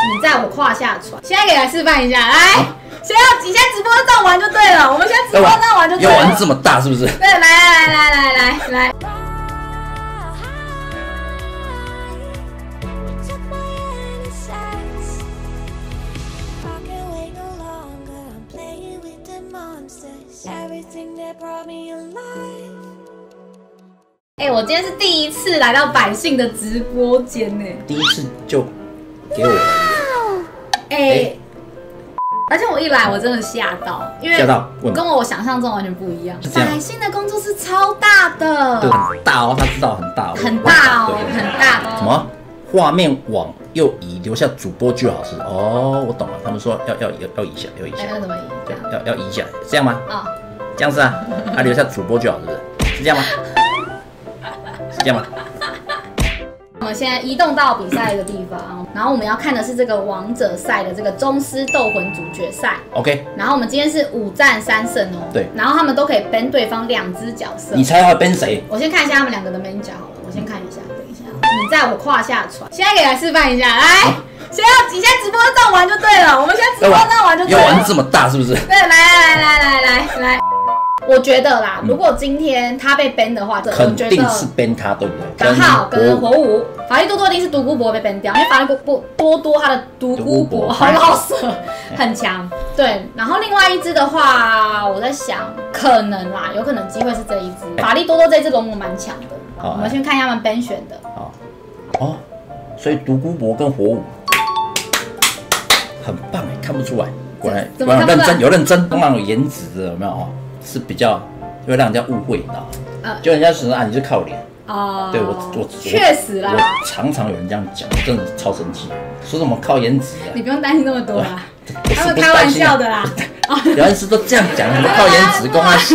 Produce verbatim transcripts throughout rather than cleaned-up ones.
你在我胯下传。现在可以来示范一下，来，现在你现在直播这样玩就对了，我们现在直播这样玩就对了。 要玩这么大是不是？ 对，来来来来来来。 哎、欸，我今天是第一次来到百姓的直播间呢， 第一次就给我了。 哎、欸，而且我一来我真的吓到，因为吓到， 跟我想象中完全不一样。百姓的工作室超大的， 对，很大哦，他知道很大哦， 很大哦，很大哦。 什么？画面往右移，留下主播就好是哦，我懂了。他们说要要要要移一下，要移一下。 要怎么移？ 对，要要移一下，这样吗？啊、哦，这样子啊，他留下主播就好，是不是？是这样吗？是这样吗？ 我们现在移动到比赛的地方，然后我们要看的是这个王者赛的这个宗师斗魂组决赛。 OK。 然后我们今天是五战三胜哦。对。然后他们都可以 ban 对方两只角色。 你猜要 ban 谁？ 我先看一下他们两个的 ban 角好了，我先看一下，等一下。你在我胯下传。现在可以来示范一下，来，现在你现在直播这样玩就对了，我们现在直播这样玩就对了。 要玩这么大是不是？ 对，来来来来来来。我觉得啦，如果今天他被 ban 的话， 肯定是 ban 他，对不对？ 刚好跟火舞，法力多多一定是独孤博被 ban 掉，因为法力多多多他的独孤博好老舍很强。对，然后另外一只的话，我在想，可能啦，有可能机会是这一只。法力多多这只龙龙蛮强的，我们先看一下他们 ban 选的。好， 哦，所以独孤博跟火舞很棒哎，看不出来，果然果然认真有认真，通常有颜值的有没有？是比较会让人家误会，你知道吗？呃，就人家说啊，你是靠脸哦。对我我确实啦， 我常常有人这样讲，我真的超生气。说什么靠颜值啊？ 你不用担心那么多啦，他们开玩笑的啦。 有人是都这样讲，什么靠颜值，公安。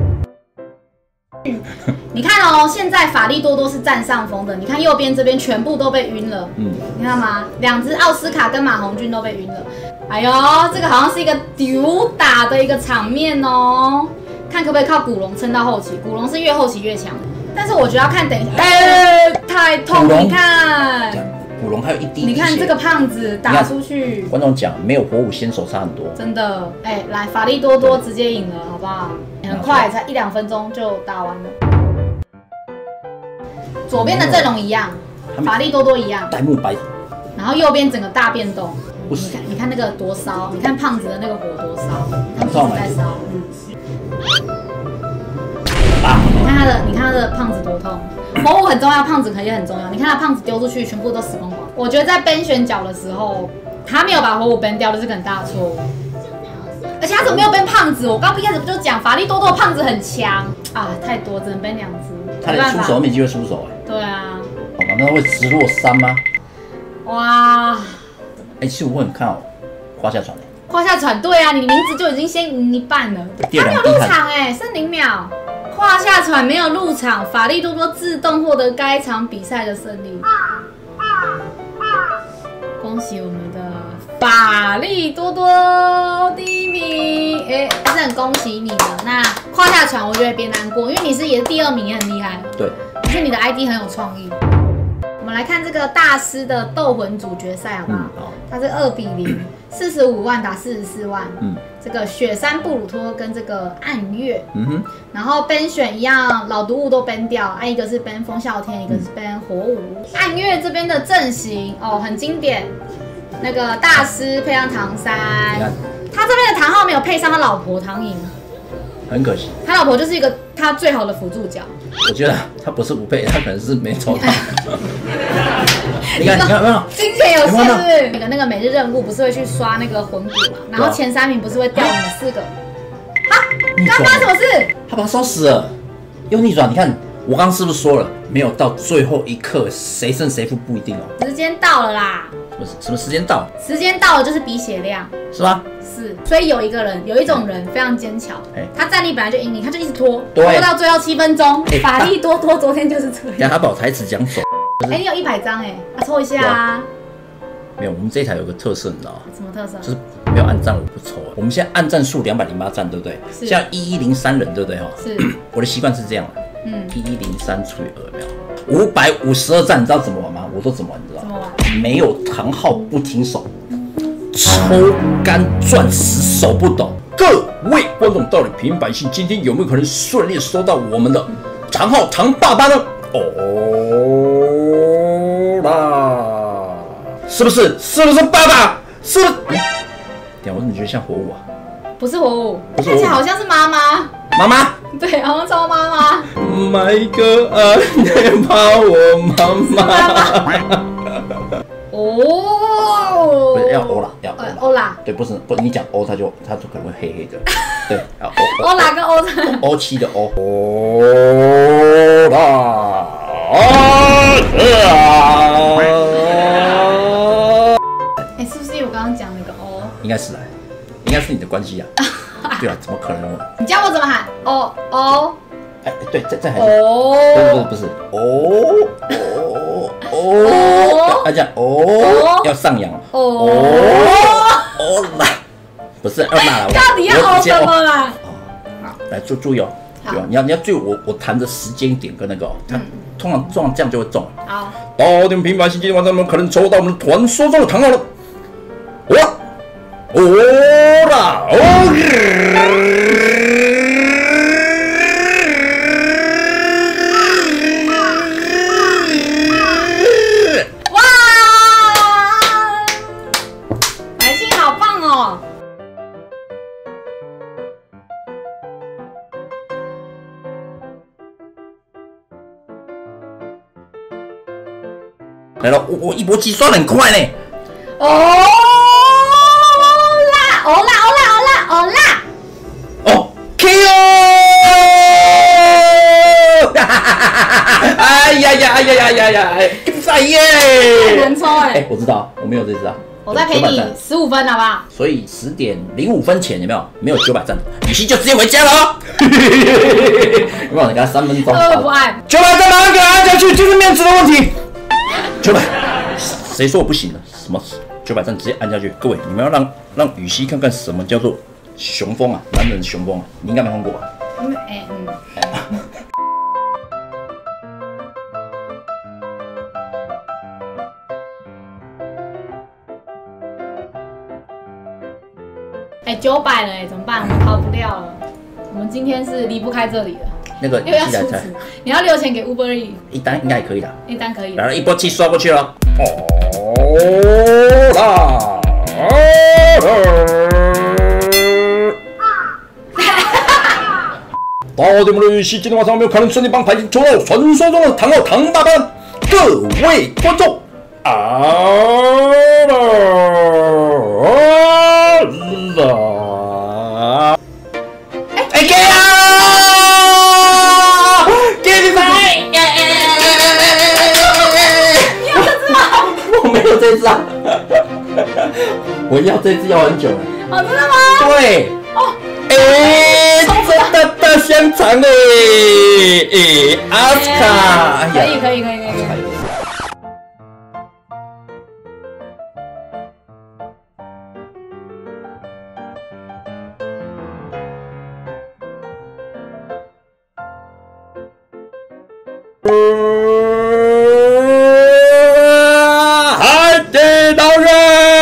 你看哦，现在法力多多是占上风的。你看右边这边全部都被晕了，嗯，你看吗？两只奥斯卡跟马红俊都被晕了。哎呦，这个好像是一个丢打的一个场面哦。看可不可以靠古龙撑到后期，古龙是越后期越强，但是我觉得要看等一下，哎、欸，太痛！你看， 古龙还有一滴， 你看这个胖子打出去， 观众讲没有火舞先手差很多， 真的，哎、欸，来法力多多直接赢了，好不好？很快，才一两分钟就打完了。左边的阵容一样，法力多多一样， 戴沐白， 然后右边整个大变动，你看，你看那个多烧，你看胖子的那个火多烧，他们一直在烧，嗯。你看他的，你看他的胖子多痛，火舞很重要，胖子可也很重要。你看他胖子丢出去，全部都死光光。我觉得在ban选角的时候，他没有把火舞ban掉，这是个很大的错误。而且他怎么没有ban胖子？我刚一开始不就讲法力多多胖子很强啊，太多只能ban两只。 他连出手都没机会出手哎。 对啊。 哦，难道会直落三吗？ 哇！ 哎，其实我很看好胯下传的。 胯下传，对啊，你名字就已经先赢一半了。他没有入场哎，剩零秒。胯下传没有入场，法力多多自动获得该场比赛的胜利。恭喜我们的法力多多第一名，哎、欸，是很恭喜你的。那胯下传我觉得别难过，因为你是也是第二名，也很厉害了。对，而且你的 I D 很有创意。我们来看这个大师的斗魂组决赛，好不好？嗯、好。它是二比零，四十五万打四十四万。嗯。这个雪山布鲁托跟这个暗月。嗯哼。然后 ban 选一样，老毒物都 ban 掉，啊，一个是 ban 风啸天，一个是 ban 火舞。暗月这边的阵型哦，很经典。那个大师配上唐三，他这边的唐昊没有配上他老婆唐颖。 很可惜， 他老婆就是一个他最好的辅助角。我觉得他不是不配，他可能是没抽到。你看，你看没有？ 金钱有限是不是？那个那个每日任务不是会去刷那个魂骨嘛？然后前三名不是会掉你们四个？啊！刚发生什么事？ 他把他烧死了，又逆转。你看，我刚刚是不是说了，没有到最后一刻谁胜谁负不一定哦。 时间到了啦！ 什么什么时间到？ 时间到了就是比血量， 是吗？ 是，所以有一个人，有一种人非常坚强，他战力本来就赢你，他就一直拖，拖到最后七分钟。法力多多昨天就是这样。 他把我台词讲走。 哎，你有一百张哎，啊，抽一下啊。 没有，我们这一台有个特色，你知道吗？ 什么特色？ 就是没有按赞我不抽。我们现在按赞数两百零八赞，对不对？现在一一零三人，对不对哈？是。我的习惯是这样的，嗯，一一零三除以二，没有。五百五十二赞，你知道怎么玩吗？我都怎么玩，你知道？怎么玩？没有唐昊不停手， 抽干钻石手不抖。各位观众，到底平百姓今天有没有可能顺利收到我们的长号唐爸爸呢？哦啦，是不是？是不是爸爸？是不是？哎、欸，等下我怎么觉得像火舞啊？ 不是火舞，看起来好像是妈妈。 妈妈？ 对，好像超妈妈。 买个爱来怕我妈妈。哦，不是要欧啦，要欧啦。 对，不是不，你讲欧，它就它就可能会黑黑的。对，要欧欧啦跟欧啦。 欧七的欧。欧啦啊！ 哎，是不是我刚刚讲那个欧？ 应该是啊，应该是你的关系啊。对啊，怎么可能？ 你教我怎么喊？哦哦。 哎，对，再再喊。哦。不是不是哦哦哦。要这样哦，要上扬哦哦啦，不是要辣了。 到底要哦什么啦？ 哦，好，来注注意哦，对吧？你要你要注意我我弹的时间点跟那个，它通常通常这样就会中。 好， 到底平凡星今天晚上我们可能抽到我们传说中的唐号了。哦哦啦哦。来了，我我一波七刷得很快呢。哦啦，哦啦，哦啦，哦啦，哦啦。 哦 ，K O！ 哎呀呀，哎呀呀呀呀！跟赛耶！ 太难抽哎。 哎，我知道，我没有这支啊。 我再赔你十五分，好不好？ 所以十点零五分前有没有？没有九百赞，羽西就直接回家了哦。有没有？你给他三分钟。 呃，不按。 九百赞马上给他按下去，就是面子的问题。九百，谁说我不行了？什么九百赞直接按下去？各位，你们要让让羽西看看什么叫做雄风啊，男人的雄风啊，你应该没看过吧？嗯，哎嗯。 哎，九百了哎，怎么办？我们逃不掉了。我们今天是离不开这里了。 那个又要出资，你要留钱给 Uber Eats， 一单应该也可以的， 一单可以。 来了，一波七刷过去了。哦啦！到底我们的羽西今天晚上有没有可能顺利帮排进抽到传说中的唐号唐爸爸？各位观众啊啦！哎给啊！给你买！ 你要这只吗？ 我没有这只啊，我要这只要很久了。 哦，真的吗？ 对。哦。哎，真的大香肠哎！哎，阿斯卡。 可以可以可以可以。 海底捞人！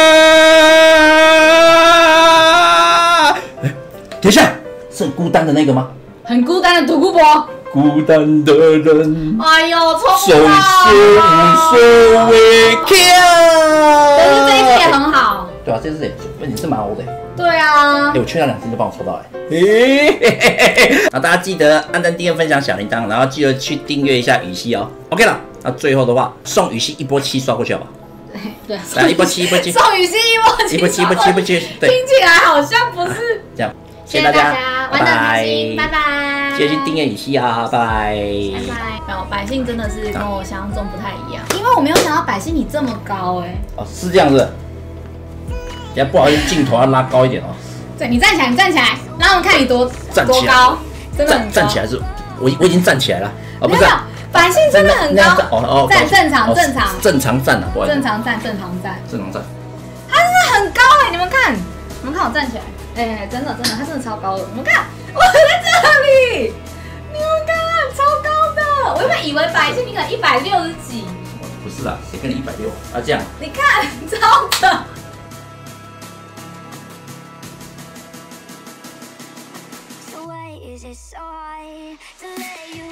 哎，等一下，是很孤单的那个吗？ 很孤单的独孤博。 孤单的人。 哎呦，抽不到。 手无所谓。 可是这一次也很好。 对啊，这次也，你是蛮欧的。 对啊。 哎，我缺那两只就帮我抽到哎。那大家记得按赞、订阅、分享小铃铛，然后记得去订阅一下羽西哦。OK 了，那最后的话送羽西一波七刷过去好不好？ 对， 来一波七，一波七， 送羽西一波七， 一波七，一波七，一波七，对， 听起来好像不是。 这样， 谢谢大家，拜拜，拜拜， 记得去订阅羽西啊，拜拜， 拜拜。没有，百姓真的是跟我想象中不太一样，因为我没有想到百姓你这么高哎。 哦，是这样子。也不好意思，镜头要拉高一点哦。 对，你站起来，你站起来，让我们看你多多高，真的很高。 站起来是，我我已经站起来了。 哦，不是，百姓真的很高。 哦哦， 站正常正常正常站啊，不好意思。 正常站正常站正常站。 他真的很高哎，你们看，你们看我站起来，哎，真的真的，他真的超高的。你们看，我在这里，你们看，超高的。我原本以为百姓你可能一百六十几。 不是啊，谁跟你一百六啊？这样。 你看，超的。 Is it so hard to let you